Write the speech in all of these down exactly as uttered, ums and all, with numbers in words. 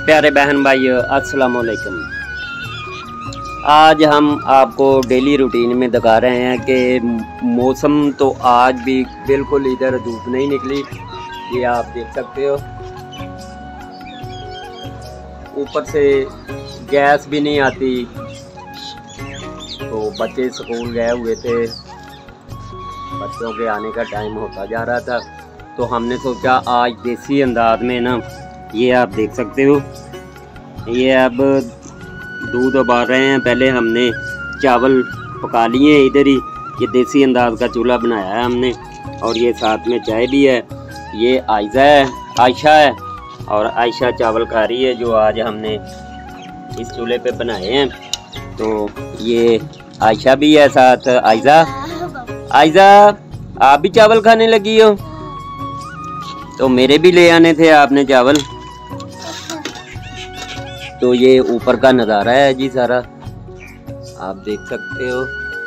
प्यारे बहन भाइयों, अस्सलाम वालेकुम। आज हम आपको डेली रूटीन में दिखा रहे हैं कि मौसम तो आज भी बिल्कुल इधर धूप नहीं निकली, ये आप देख सकते हो। ऊपर से गैस भी नहीं आती, तो बच्चे स्कूल गए हुए थे, बच्चों के आने का टाइम होता जा रहा था, तो हमने सोचा आज देसी अंदाज में ना, ये आप देख सकते हो, ये अब दूध उबाल रहे हैं। पहले हमने चावल पका लिए इधर ही, ये देसी अंदाज का चूल्हा बनाया है हमने, और ये साथ में चाय भी है। ये आयशा है आयशा है और आयशा चावल खा रही है जो आज हमने इस चूल्हे पे बनाए हैं। तो ये आयशा भी है साथ। आयशा आयशा आप भी चावल खाने लगी हो? तो मेरे भी ले आने थे आपने चावल। तो ये ऊपर का नज़ारा है जी सारा, आप देख सकते हो।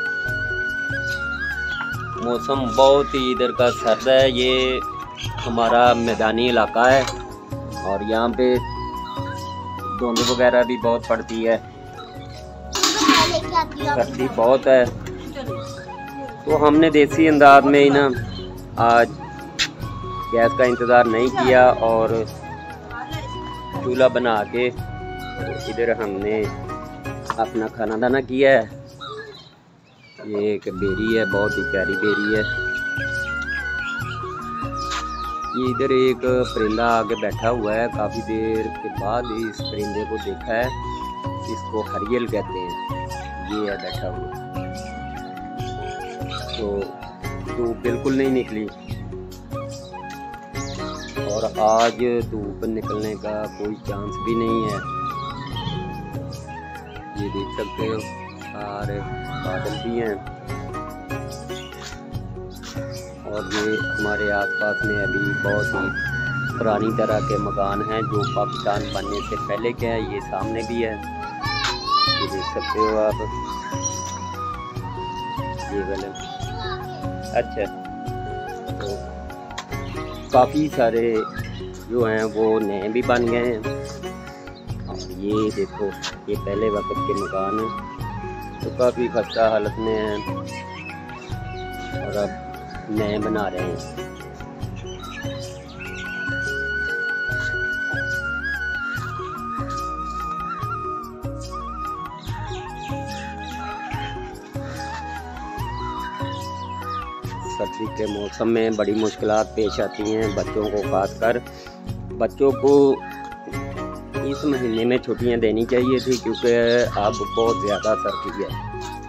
मौसम बहुत ही इधर का सर्द है, ये हमारा मैदानी इलाका है और यहाँ पे धुंध वगैरह भी बहुत पड़ती है, सर्दी बहुत है। तो हमने देसी अंदाज में ही ना आज गैस का इंतज़ार नहीं किया और चूल्हा बना के तो इधर हमने अपना खाना दाना किया है। ये एक बेरी है, बहुत ही प्यारी बेरी है। ये इधर एक परिंदा आगे बैठा हुआ है, काफ़ी देर के बाद इस परिंदे को देखा है। इसको हरियल कहते हैं, ये है बैठा हुआ। तो धूप बिल्कुल नहीं निकली और आज धूप निकलने का कोई चांस भी नहीं है। ये देख सकते हो सारे बादल भी हैं और ये हमारे आसपास में अभी बहुत ही पुरानी तरह के मकान हैं जो पाकिस्तान बनने से पहले के हैं। ये सामने भी है, ये देख सकते हो आप। ये वाले अच्छा, तो काफ़ी सारे जो हैं वो नए भी बन गए हैं। और ये देखो, ये पहले वक्त के मकान हैं तो काफ़ी खस्ता हालत में हैं और अब नए बना रहे हैं। सर्दी के मौसम में बड़ी मुश्किलात पेश आती हैं बच्चों को, खासकर बच्चों को इस महीने में छुट्टियां देनी चाहिए थी क्योंकि अब बहुत ज़्यादा सर्दी है।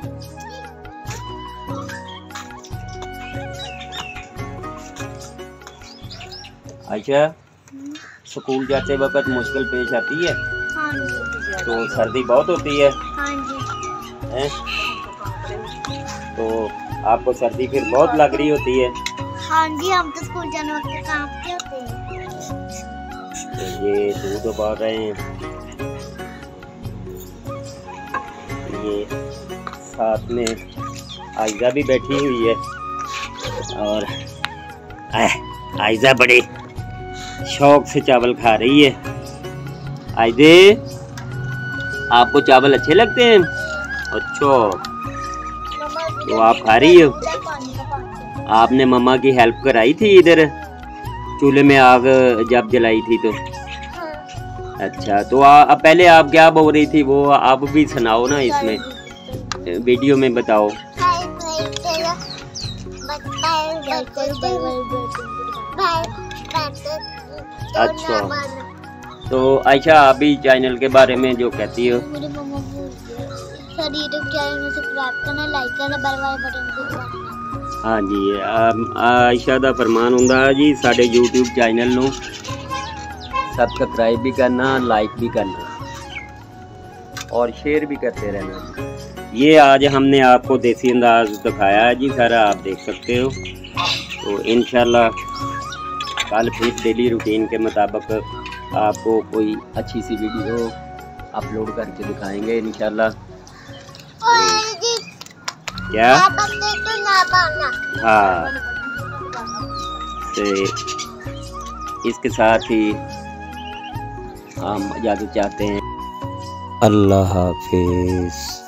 आयशा, स्कूल जाते वक्त मुश्किल पेश आती है? हाँ जी। तो सर्दी बहुत होती है? हाँ जी। हैं? तो आपको सर्दी फिर बहुत लग रही होती है? हाँ जी, हम तो स्कूल जाने वक्त कांपते होते हैं। तो ये दूध उबाल रहे हैं, ये साथ में आयशा भी बैठी हुई है और आयशा बड़े शौक से चावल खा रही है। आयशे, आपको चावल अच्छे लगते हैं? अच्छा, तो आप खा रही हो? आपने मम्मा की हेल्प कराई थी इधर चूल्हे में आग जब जलाई थी तो? अच्छा, तो आ, पहले आप क्या बोल रही थी वो आप भी सुनाओ ना, इसमें वीडियो में बताओ। अच्छा, तो आयशा आप भी चैनल के बारे में जो कहती हो? यूट्यूब चैनल में सब्सक्राइब करना, लाइक करना, बेल वाले बटन को दबाना। हाँ जी, आयशा दा फरमान हुंदा जी साडे यूट्यूब चैनल नू सब्सक्राइब भी करना, लाइक भी करना और शेयर भी करते रहना। ये आज हमने आपको देसी अंदाज दिखाया है जी सारा, आप देख सकते हो। तो इंशाल्लाह कल फिर डेली रूटीन के मुताबिक आपको कोई अच्छी सी वीडियो अपलोड करके दिखाएंगे इंशाल्लाह। क्या? हाँ, तो इसके साथ ही हम इजाज़त चाहते हैं। अल्लाह हाफिज़।